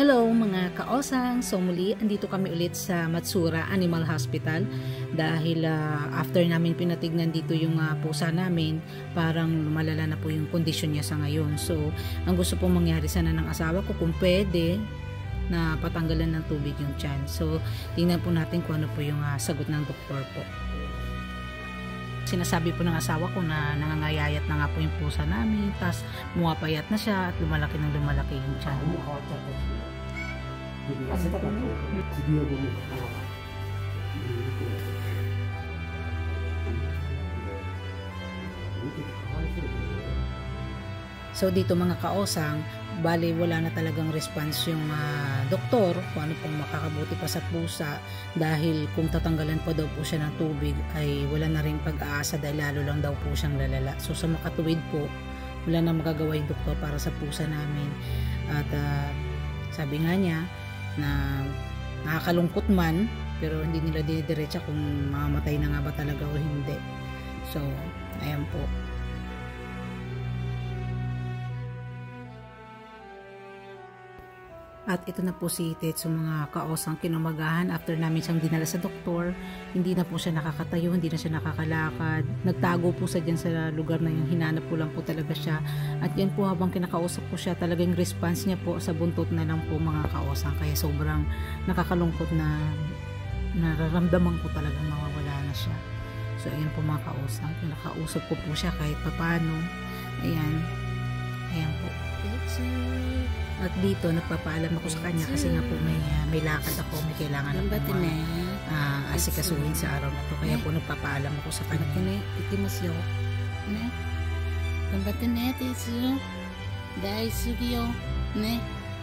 Hello mga kaosang! So muli, andito kami ulit sa Matsura Animal Hospital dahil after namin pinatignan dito yung pusa namin, parang lumalala na po yung kondisyon niya sa ngayon. So, ang gusto pong mangyari sana ng asawa ko kung pwede na patanggalan ng tubig yung tiyan. So, tingnan po natin kung ano po yung sagot ng doktor po. Sinasabi po ng asawa ko na nangangayayat na nga po yung pusa namin, tapos mumapayat na siya at lumalaki ng lumalaki yung tiyan. So dito mga kaosang, bali wala na talagang response yung doktor kung ano pong makakabuti pa sa pusa, dahil kung tatanggalan pa daw po siya ng tubig ay wala na rin pag-aasa dahil lalo lang daw po siyang lalala. So sa makatuwid po, wala na magagawa yung doktor para sa pusa namin. At sabi nga niya na nakakalungkot man, pero hindi nila dinidiretsa kung mamamatay na nga ba talaga o hindi. So ayan po. At ito na po si Tetsu mga kaosang kinumagahan. After namin siyang dinala sa doktor, hindi na po siya nakakatayo, hindi na siya nakakalakad. Nagtago po sa dyan sa lugar na yung hinanap ko lang po talaga siya. At yan po habang kinakausap ko siya, talagang response niya po sa buntot na lang po mga kaosang. Kaya sobrang nakakalungkot na nararamdaman ko talagang mawawala na siya. So ayan po mga kaosang, kinakausap ko po siya kahit papano. Ayan. Ayan po. At dito nagpapaalam ako sa kanya kasi nga po may lakad ako, may kailangan ako asikasuhin sa araw na to, kaya po nagpapaalam ako sa kanya. Itimasyo ne gambate ne tetsu daisugi yo ne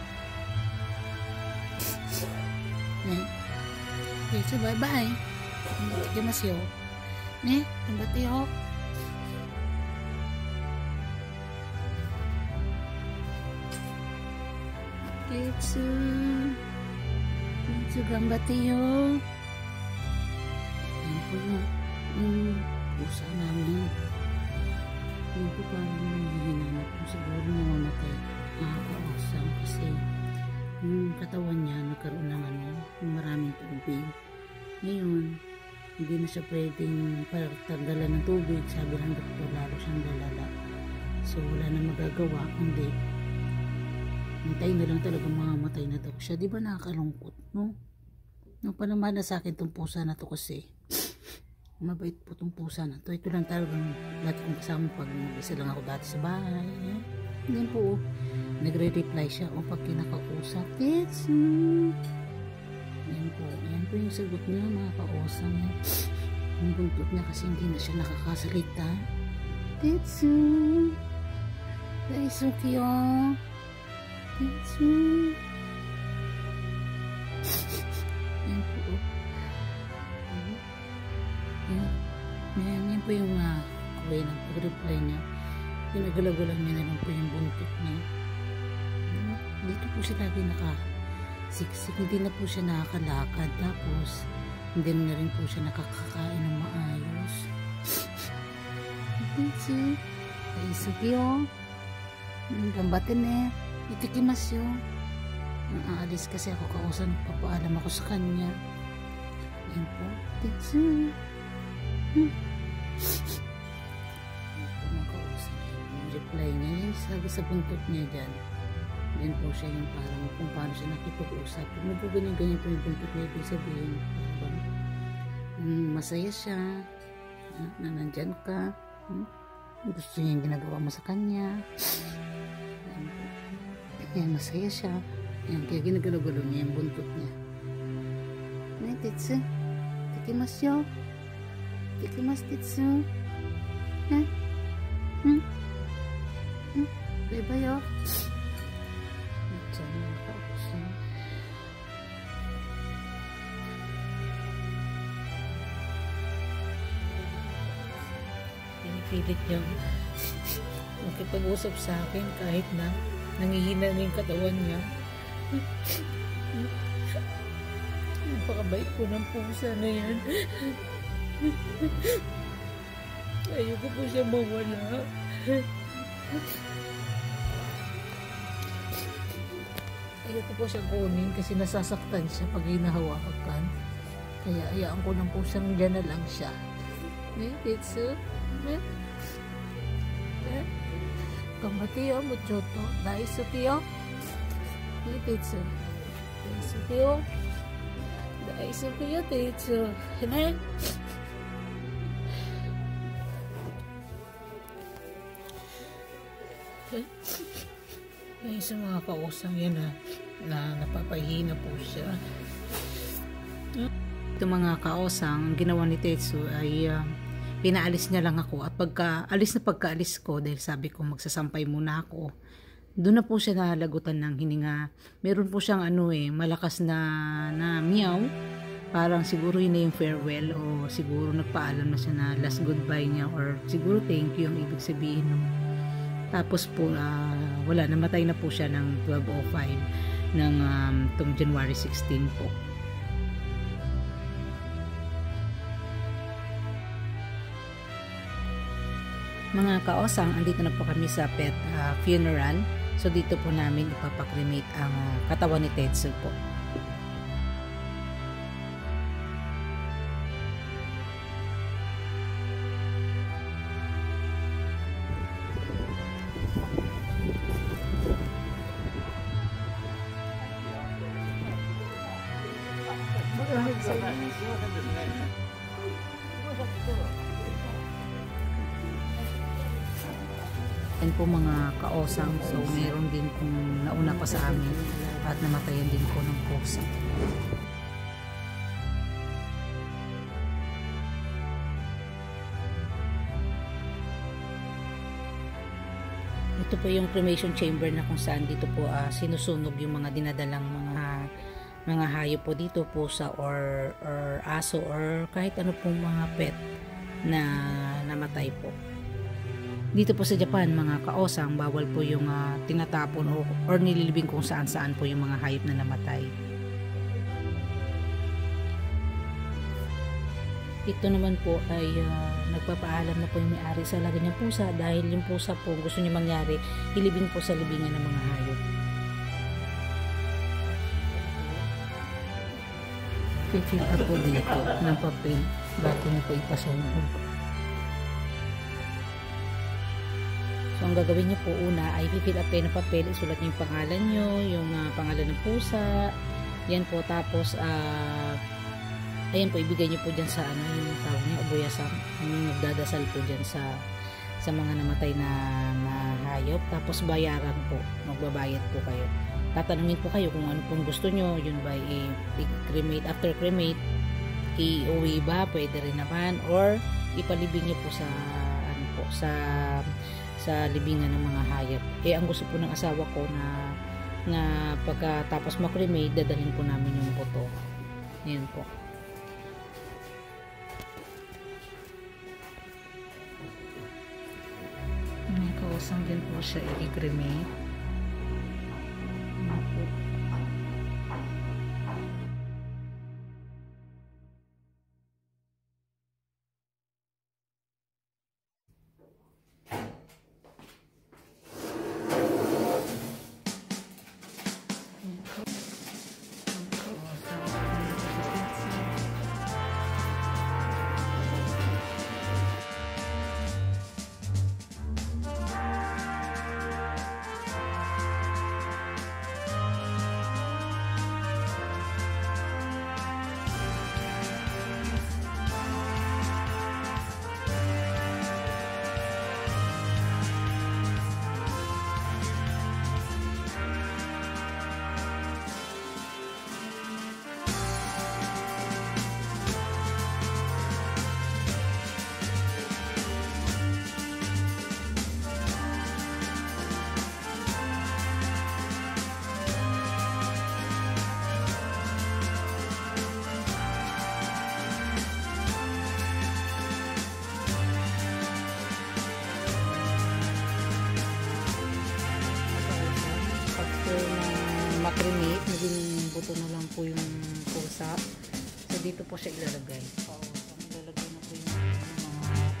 ne tetsu bye bye itimasyo ne gambate yo Tetsu gambate yo. Ayan po yung pusa namin. Ayan po parang nanghihina na po, siguro namamatay nakakaosang kasi yung katawan niya nagkaroon ng maraming tubig. Ngayon hindi na siya pwedeng patanggalan ng tubig, sabi ng doktor, lalo siyang lalala. So wala na magagawa kundi hintayin na lang talaga mamamatay na daw siya. Di ba nakakalungkot, no? Nung panamana sa akin itong pusa na to kasi mabait po itong pusa na to. Ito lang talagang dati kong kasama pag mag-isa lang ako dati sa bahay. Then po, nagre-reply siya o pag kinakausap. Tetsu! Yan po yung sagot niya mga kaosang. Yung buntot niya kasi hindi na siya nakakasalita. Tetsu! Daisuki yo! Tetsu. Yan po. Yan po yung way ng pag-reply niya. Pinagalagulan niya na lang po yung buntot niya. Dito po siya lagi nakasiksik. Hindi na po siya nakakalakad. Tapos hindi na rin po siya nakakakain ng maayos. Tetsu. Daisuki yo. Gambate ne. Itikimasyo. Aalis kasi ako kausan, papaalam ako sa kanya. Yan po. Tetsu. Yung reply niya, yung sabi sa buntot niya dyan. Yan po siya yung parang kung paano siya nakipag-usap. Kung ganyan-ganyan po yung buntot niya, ibig sabihin, masaya siya, na nandyan ka, gusto niya yung ginagawa mo sa kanya. Yan, masaya siya. Yan, kaya ginagalo-galo niya yung buntot niya. Ne, Tetsu. Tikimasyo. Tikimas, Tetsu. Ha? Bye-bye, yo. Diyan na ako. Pinipilit niya makipag-usap sa akin kahit na nangihina na yung katawan niya. Napakabait po ng pusa na yan. Ayoko po siya mawala. ayoko po siyang kunin kasi nasasaktan siya pag hinahawakan. Kaya ayaan ko lang po siyang dyan na lang siya. Tetsu. Kamatiyo, muchoto. Daisu tiyo. Tetsu. Daisu tiyo. Daisu tiyo, Tetsu. Ay, sa mga kausang yan na napapahina po siya. Ito mga kaosang, ang ginawa ni Tetsu ay pinaalis niya lang ako at pagkaalis ko dahil sabi ko magsasampay muna ako, doon na po siya nalagutan ng hininga. Meron po siyang malakas na meow, parang siguro yun na yung farewell o siguro nagpaalam na siya na last goodbye niya or siguro thank you ang ibig sabihin no. Tapos po wala, namatay na po siya ng 12:05 ng tong January 16 po. Mga kaosang, andito na po kami sa pet funeral. So dito po namin ipapakremate ang katawan ni Tetsu po. Yan po mga kaosang, so meron din kung nauna pa sa amin at namatayan din po ng pusa. Ito po yung cremation chamber na kung saan dito po sinusunog yung mga dinadalang mga hayop po dito, pusa or aso or kahit ano pong mga pet na namatay po. Dito po sa Japan mga kaosang, bawal po yung tinatapon or nililibing kung saan po yung mga hayop na namatay. Ito naman po ay nagpapaalam na po yung may-ari sa alaga niyang pusa dahil yung pusa po gusto niya mangyari, ilibing po sa libingan ng mga hayop. Fill up po dito ng papel bago niyo po ipasunog. So ang gagawin niyo po una ay fill up kayo ng papel, isulat niyo yung pangalan niyo, yung pangalan ng pusa, yan po, tapos ayan po, ibigay niyo po dyan sa yung tawag niya, ubuyasang, yung nagdadasal po dyan sa mga namatay na hayop, tapos bayaran po, magbabayad po kayo. Tatanungin po kayo kung ano pong gusto nyo, yun ba i-cremate, after cremate i-uwi ba, pwede rin naman, or ipalibing nyo po sa libingan ng mga hayop. Ang gusto po ng asawa ko na pagkatapos ma-cremate, dadalhin po namin yung buto. Ayan po. May kausang din po siya i-cremate. Ma-cremate, naging buto na lang po yung pusa. So dito po siya ilalagay. Ilalagay na po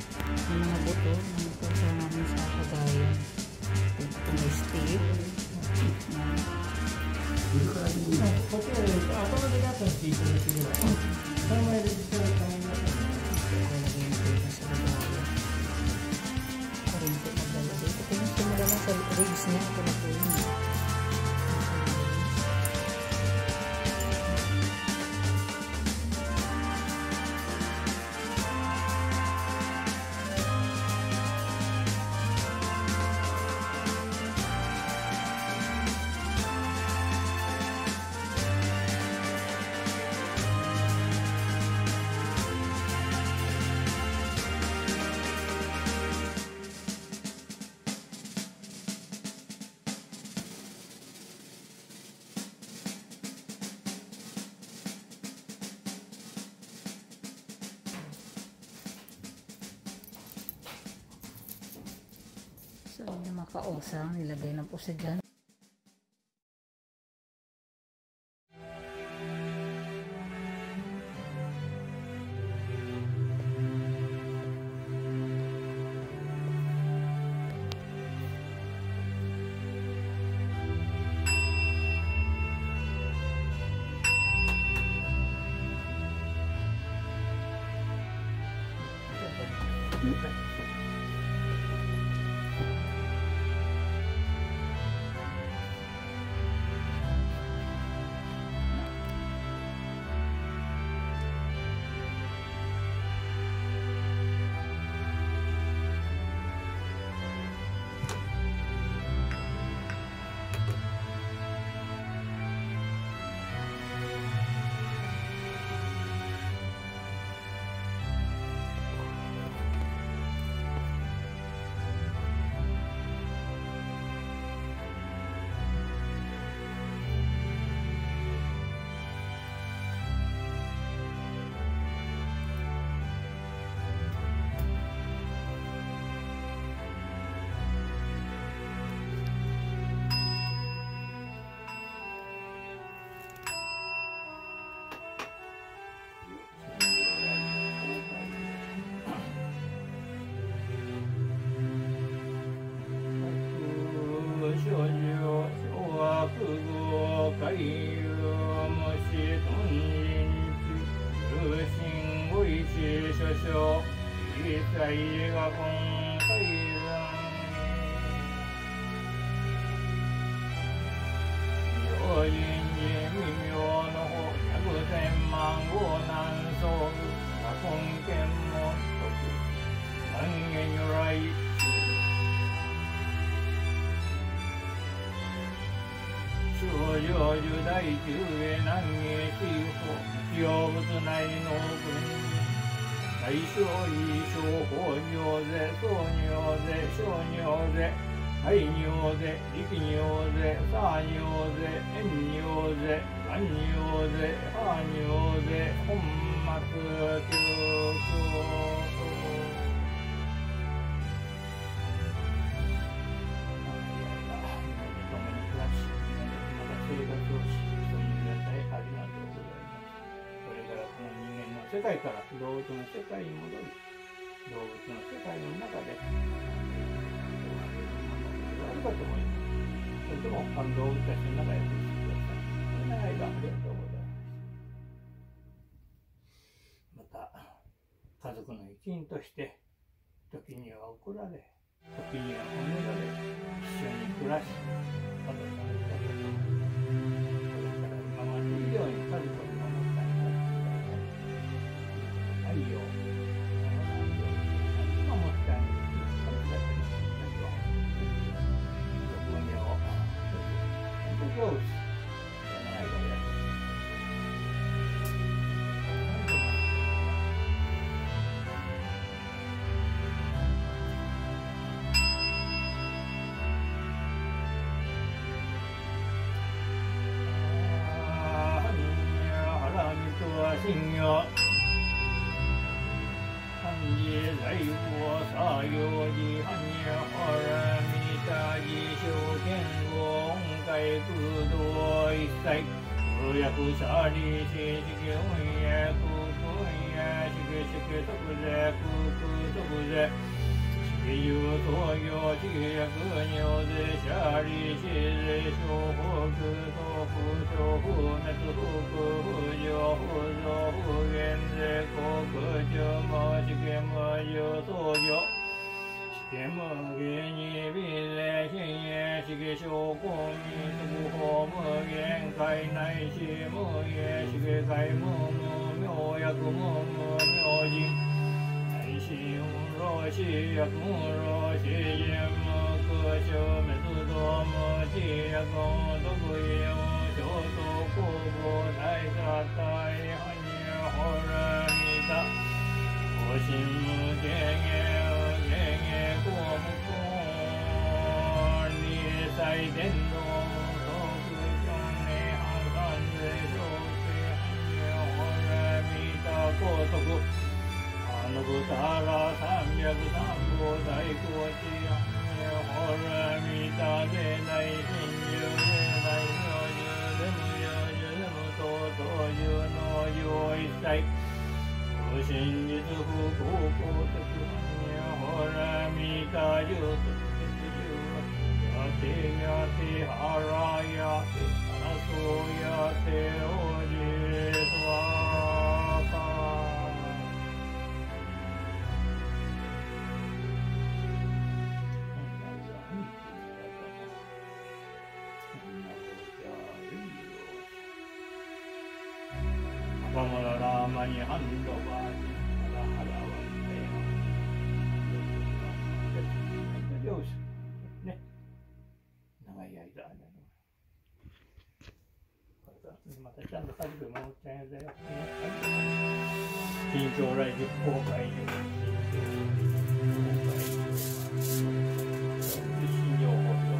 yung mga buto ng pusa namin sa kagayan. Dito po may stick. 見るからにいい。こっちで頭で出したって言ってるけど、その前で実際に考えたら、この勉強させてもらう。 Hari itu magdala dito. Kung gusto mo naman sa rigs niya, ito na po yun. So, yung mga kaosang nilagay na po siya dyan. 世界から動物の世界に戻り、動物の世界の中であるかと思います。それとも動物たちの中でしてください。それ長い間ありがとうございます。また家族の一員として時には怒られ、時には褒められ、一緒に暮らし、またされたことも、これから今まで以上に家族を守ったいな太陽、守ったいなよし。 有創業地約尿税者利子税小北東不不滅不不上不増不減税国中無試験無上創業試験無限に微税新営式小公民特法無限界内し無限式界無無明薬無無明人心若是薬無若是言無空消滅道無知薬無得意無小等公母大殺大般若波羅蜜多無心無権限無権限公無公理祭天道無徳教内反三税小水般若波羅蜜多高徳アヌブタラ三百三菩提高知般若波羅蜜多世大真如世大明十で無有十で無等等十の有一切無真実不空公徳般若波羅蜜多十とやてやてはらやてはらそうやておじとわかバマララーマニハンドバージハラハラワンテー両者ね長い間あれまたちゃんと家族もおっちゃんやだよ近将来実行会議信用法律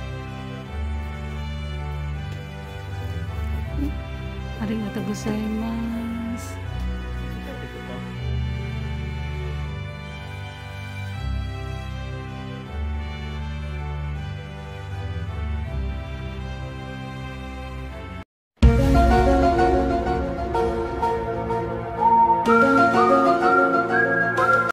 ありがとうございます。